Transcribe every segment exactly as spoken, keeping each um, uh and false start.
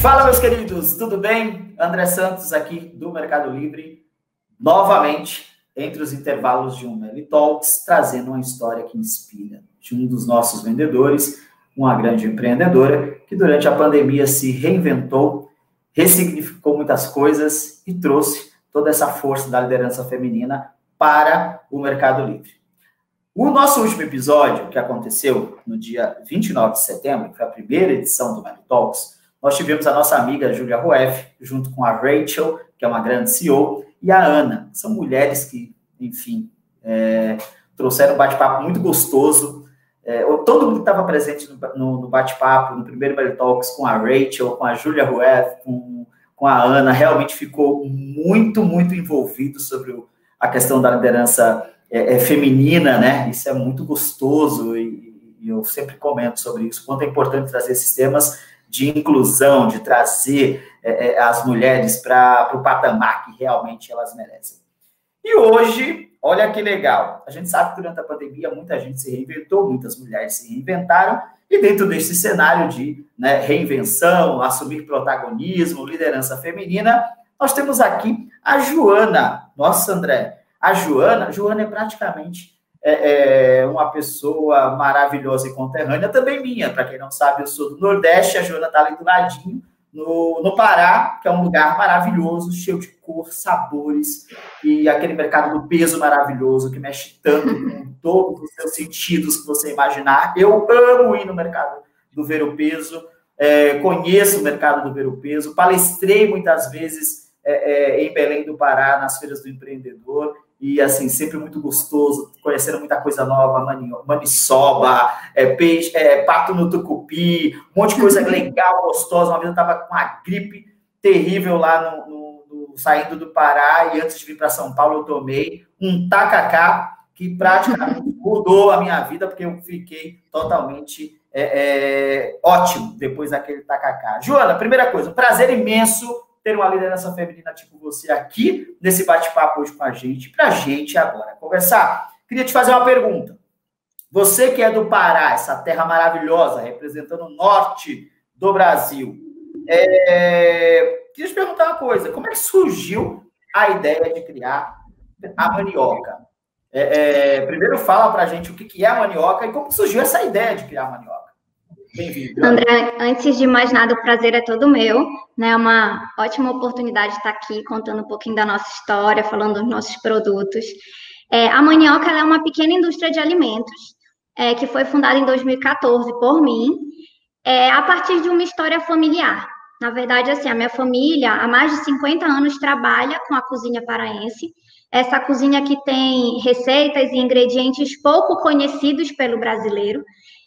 Fala, meus queridos, tudo bem? André Santos aqui do Mercado Livre, novamente, entre os intervalos de um Meli Talks, trazendo uma história que inspira de um dos nossos vendedores, uma grande empreendedora, que durante a pandemia se reinventou, ressignificou muitas coisas e trouxe toda essa força da liderança feminina para o Mercado Livre. O nosso último episódio, que aconteceu no dia vinte e nove de setembro, que foi a primeira edição do Meli Talks, nós tivemos a nossa amiga Júlia Rueff, junto com a Rachel, que é uma grande C E O, e a Ana, que são mulheres que, enfim, é, trouxeram um bate-papo muito gostoso. É, todo mundo que estava presente no, no, no bate-papo, no primeiro Meli Talks, com a Rachel, com a Júlia Rueff, com, com a Ana, realmente ficou muito, muito envolvido sobre o, a questão da liderança é, é, feminina, né? Isso é muito gostoso e, e eu sempre comento sobre isso, quanto é importante trazer esses temas de inclusão, de trazer é, as mulheres para o patamar que realmente elas merecem. E hoje, olha que legal, a gente sabe que durante a pandemia muita gente se reinventou, muitas mulheres se reinventaram, e dentro desse cenário de né, reinvenção, assumir protagonismo, liderança feminina, nós temos aqui a Joana. Nossa, André, a Joana, Joana é praticamente É, é uma pessoa maravilhosa e conterrânea, também minha. Para quem não sabe, eu sou do Nordeste, a Joana está ali do ladinho, no, no Pará, que é um lugar maravilhoso, cheio de cor, sabores, e aquele mercado do peso maravilhoso, que mexe tanto com todos os seus sentidos que você imaginar. Eu amo ir no mercado do Ver o Peso, é, conheço o mercado do Ver o Peso, palestrei muitas vezes é, é, em Belém do Pará, nas feiras do empreendedor, e, assim, sempre muito gostoso, conhecendo muita coisa nova, maniçoba, é, peixe, é, pato no tucupi, um monte de coisa legal, gostosa. Uma vez eu estava com uma gripe terrível lá no, no, no, saindo do Pará, e antes de vir para São Paulo eu tomei um tacacá que praticamente mudou a minha vida, porque eu fiquei totalmente é, é, ótimo depois daquele tacacá. Joana, primeira coisa, um prazer imenso ter uma liderança feminina tipo você aqui, nesse bate-papo hoje com a gente, pra gente agora conversar. Queria te fazer uma pergunta. Você que é do Pará, essa terra maravilhosa, representando o norte do Brasil, é... queria te perguntar uma coisa, como é que surgiu a ideia de criar a Manioca? É, é... Primeiro fala pra gente o que é a Manioca e como surgiu essa ideia de criar a Manioca. Bem-vindo. André, antes de mais nada, o prazer é todo meu, né? É uma ótima oportunidade de estar aqui contando um pouquinho da nossa história, falando dos nossos produtos. É, a Manioca ela é uma pequena indústria de alimentos é, que foi fundada em dois mil e quatorze por mim, é, a partir de uma história familiar. Na verdade, assim, a minha família há mais de cinquenta anos trabalha com a cozinha paraense. Essa cozinha que tem receitas e ingredientes pouco conhecidos pelo brasileiro.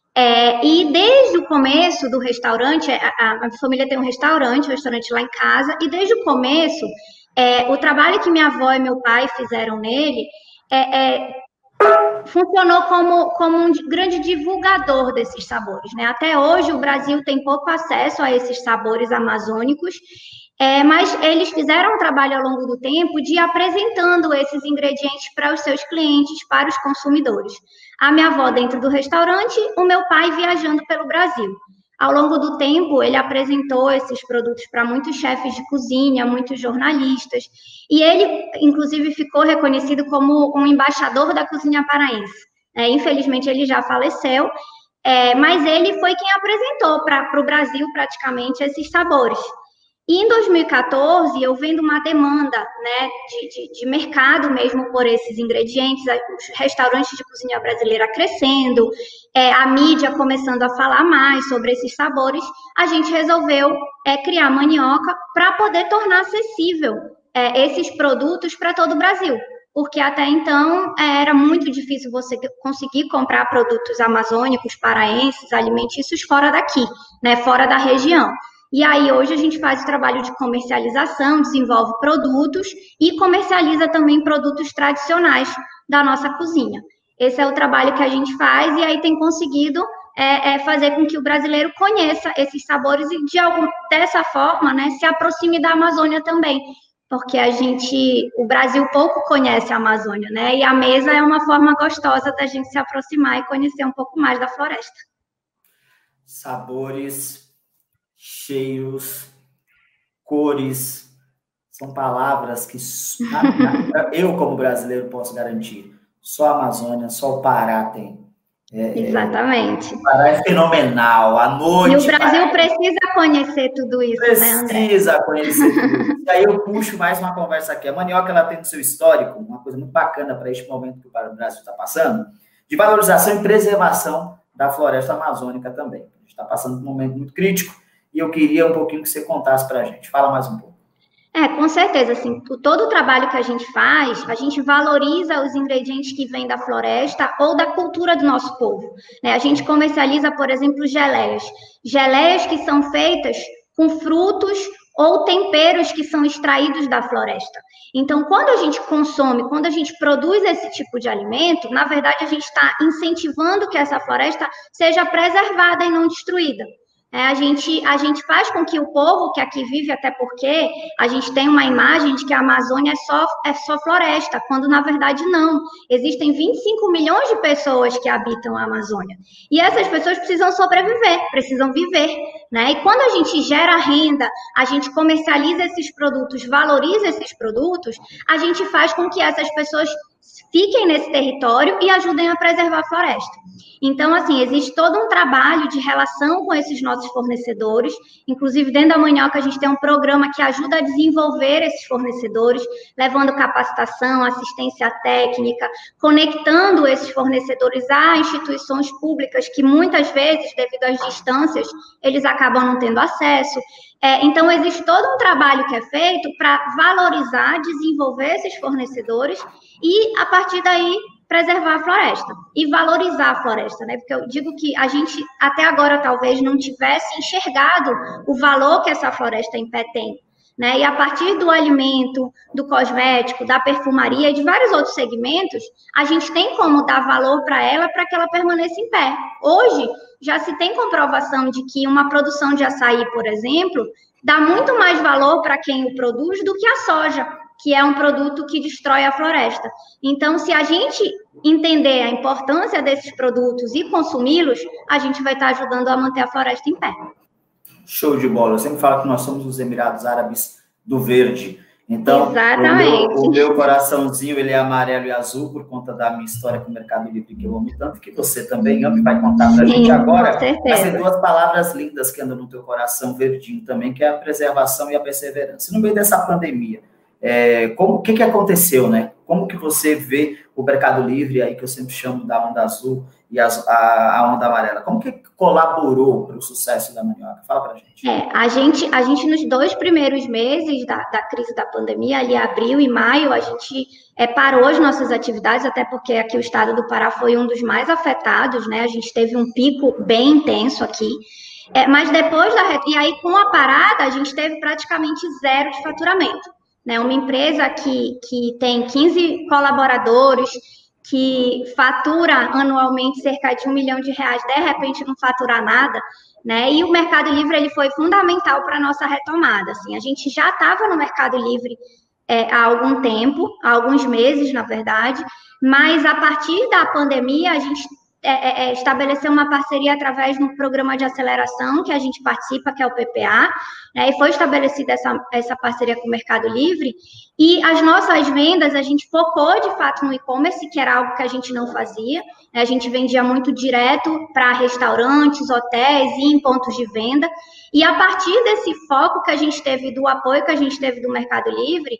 É, e desde o começo do restaurante, a, a família tem um restaurante, um restaurante lá em casa, e desde o começo, é, o trabalho que minha avó e meu pai fizeram nele é, é, funcionou como, como um grande divulgador desses sabores, né? Até hoje o Brasil tem pouco acesso a esses sabores amazônicos, é, mas eles fizeram um trabalho ao longo do tempo de ir apresentando esses ingredientes para os seus clientes, para os consumidores. A minha avó dentro do restaurante, o meu pai viajando pelo Brasil. Ao longo do tempo, ele apresentou esses produtos para muitos chefes de cozinha, muitos jornalistas, e ele, inclusive, ficou reconhecido como um embaixador da cozinha paraense. É, infelizmente, ele já faleceu, é, mas ele foi quem apresentou para o Brasil, praticamente, esses sabores. E em dois mil e quatorze, eu vendo uma demanda né, de, de, de mercado mesmo por esses ingredientes, os restaurantes de cozinha brasileira crescendo, é, a mídia começando a falar mais sobre esses sabores, a gente resolveu é, criar a Manioca para poder tornar acessível é, esses produtos para todo o Brasil. Porque até então é, era muito difícil você conseguir comprar produtos amazônicos, paraenses, alimentícios fora daqui, né, fora da região. E aí, hoje, a gente faz o trabalho de comercialização, desenvolve produtos e comercializa também produtos tradicionais da nossa cozinha. Esse é o trabalho que a gente faz e aí tem conseguido é, é fazer com que o brasileiro conheça esses sabores e, de algum, dessa forma, né, se aproxime da Amazônia também. Porque a gente, o Brasil pouco conhece a Amazônia, né? E a mesa é uma forma gostosa da gente se aproximar e conhecer um pouco mais da floresta. Sabores, cheiros, cores, são palavras que eu, como brasileiro, posso garantir. Só a Amazônia, só o Pará tem. É, Exatamente. O Pará é fenomenal. À noite. E o Brasil Pará... precisa conhecer tudo isso, precisa né, André? Precisa conhecer tudo isso. E aí eu puxo mais uma conversa aqui. A Mandioca, ela tem no seu histórico uma coisa muito bacana para este momento que o Brasil está passando, de valorização e preservação da floresta amazônica também. A gente está passando por um momento muito crítico e eu queria um pouquinho que você contasse para a gente. Fala mais um pouco. É, com certeza, assim, todo o trabalho que a gente faz, a gente valoriza os ingredientes que vêm da floresta ou da cultura do nosso povo, né? A gente comercializa, por exemplo, geleias. Geleias que são feitas com frutos ou temperos que são extraídos da floresta. Então, quando a gente consome, quando a gente produz esse tipo de alimento, na verdade, a gente está incentivando que essa floresta seja preservada e não destruída. É, a, gente, a gente faz com que o povo que aqui vive, até porque a gente tem uma imagem de que a Amazônia é só, é só floresta, quando na verdade não. Existem vinte e cinco milhões de pessoas que habitam a Amazônia. E essas pessoas precisam sobreviver, precisam viver, né? E quando a gente gera renda, a gente comercializa esses produtos, valoriza esses produtos, a gente faz com que essas pessoas fiquem nesse território e ajudem a preservar a floresta. Então, assim, existe todo um trabalho de relação com esses nossos fornecedores, inclusive dentro da Manioca a gente tem um programa que ajuda a desenvolver esses fornecedores, levando capacitação, assistência técnica, conectando esses fornecedores a instituições públicas que muitas vezes, devido às distâncias, eles acabam não tendo acesso. É, então, existe todo um trabalho que é feito para valorizar, desenvolver esses fornecedores e, a partir daí, preservar a floresta e valorizar a floresta, né? Porque eu digo que a gente, até agora, talvez não tivesse enxergado o valor que essa floresta em pé tem, né? E a partir do alimento, do cosmético, da perfumaria e de vários outros segmentos, a gente tem como dar valor para ela para que ela permaneça em pé. Hoje, já se tem comprovação de que uma produção de açaí, por exemplo, dá muito mais valor para quem o produz do que a soja, que é um produto que destrói a floresta. Então, se a gente entender a importância desses produtos e consumi-los, a gente vai estar ajudando a manter a floresta em pé. Show de bola. Eu sempre falo que nós somos os Emirados Árabes do Verde. Então, Exatamente. O, meu, o meu coraçãozinho, ele é amarelo e azul por conta da minha história com o Mercado Livre, que eu amo tanto, que você também ama e vai contar para a gente agora. Mas tem duas palavras lindas que andam no teu coração verdinho também, que é a preservação e a perseverança. E no meio dessa pandemia, É, como, o que, que aconteceu, né? Como que você vê o Mercado Livre, aí que eu sempre chamo da onda azul e a, a, a onda amarela? Como que colaborou para o sucesso da Manioca? Fala para a gente. É, a gente. A gente, nos dois primeiros meses da, da crise da pandemia, ali abril e maio, a gente é, parou as nossas atividades, até porque aqui o estado do Pará foi um dos mais afetados, né? A gente teve um pico bem intenso aqui. É, mas depois da... E aí, com a parada, a gente teve praticamente zero de faturamento. Né, uma empresa que, que tem quinze colaboradores, que fatura anualmente cerca de um milhão de reais, de repente não faturar nada, né? E o Mercado Livre ele foi fundamental para a nossa retomada. Assim, a gente já estava no Mercado Livre é, há algum tempo, há alguns meses, na verdade, mas a partir da pandemia a gente É, é, estabeleceu uma parceria através de um programa de aceleração que a gente participa, que é o P P A, né, e foi estabelecida essa, essa parceria com o Mercado Livre, e as nossas vendas, a gente focou, de fato, no e-commerce, que era algo que a gente não fazia, né, a gente vendia muito direto para restaurantes, hotéis e em pontos de venda, e a partir desse foco que a gente teve, do apoio que a gente teve do Mercado Livre,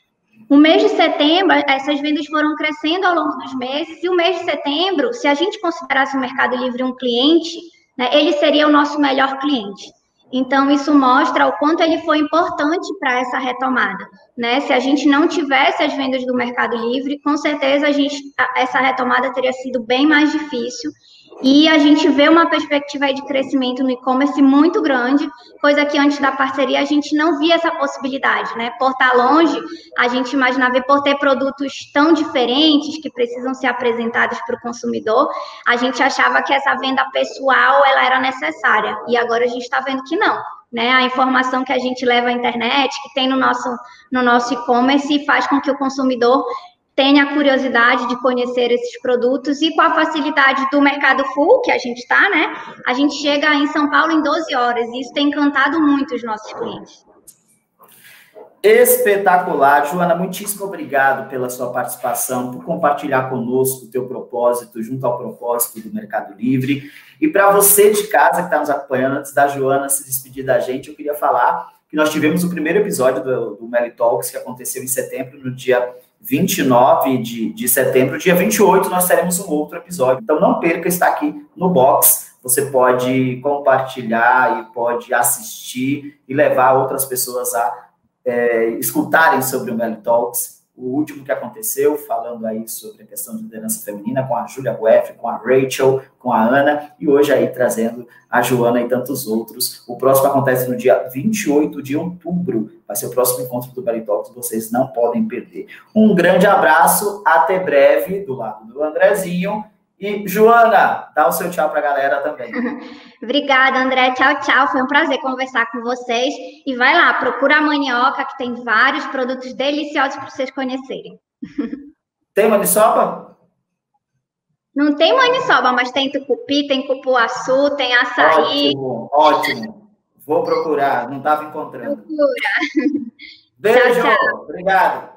o mês de setembro, essas vendas foram crescendo ao longo dos meses, e o mês de setembro, se a gente considerasse o Mercado Livre um cliente, né, ele seria o nosso melhor cliente. Então, isso mostra o quanto ele foi importante para essa retomada, né? Se a gente não tivesse as vendas do Mercado Livre, com certeza a gente, essa retomada teria sido bem mais difícil. E a gente vê uma perspectiva de crescimento no e-commerce muito grande, coisa que antes da parceria a gente não via essa possibilidade, né? Por estar longe, a gente imaginava, por ter produtos tão diferentes que precisam ser apresentados para o consumidor, a gente achava que essa venda pessoal ela era necessária. E agora a gente está vendo que não. Né, a informação que a gente leva à internet, que tem no nosso, no nosso e-commerce, faz com que o consumidor tenha a curiosidade de conhecer esses produtos, e com a facilidade do mercado full que a gente está, né? A gente chega em São Paulo em doze horas, e isso tem encantado muito os nossos clientes. Espetacular. Joana, muitíssimo obrigado pela sua participação, por compartilhar conosco o teu propósito, junto ao propósito do Mercado Livre. E para você de casa que está nos acompanhando, antes da Joana se despedir da gente, eu queria falar que nós tivemos o primeiro episódio do, do Meli Talks, que aconteceu em setembro, no dia vinte e nove de, de setembro. Dia vinte e oito nós teremos um outro episódio. Então não perca, está aqui no box. Você pode compartilhar e pode assistir e levar outras pessoas a é, escutarem sobre o Meli Talks. O último que aconteceu, falando aí sobre a questão de liderança feminina, com a Júlia Guef, com a Rachel, com a Ana, e hoje aí trazendo a Joana e tantos outros. O próximo acontece no dia vinte e oito de outubro, vai ser o próximo encontro do Meli Talks, vocês não podem perder. Um grande abraço, até breve, do lado do Andrezinho. E, Joana, dá o seu tchau para a galera também. Obrigada, André. Tchau, tchau. Foi um prazer conversar com vocês. E vai lá, procura a Manioca, que tem vários produtos deliciosos para vocês conhecerem. Tem maniçoba? Não tem maniçoba, mas tem tucupi, tem cupuaçu, tem açaí. Ótimo, ótimo. Vou procurar, não estava encontrando. Procura. Beijo, tchau, tchau. Obrigado.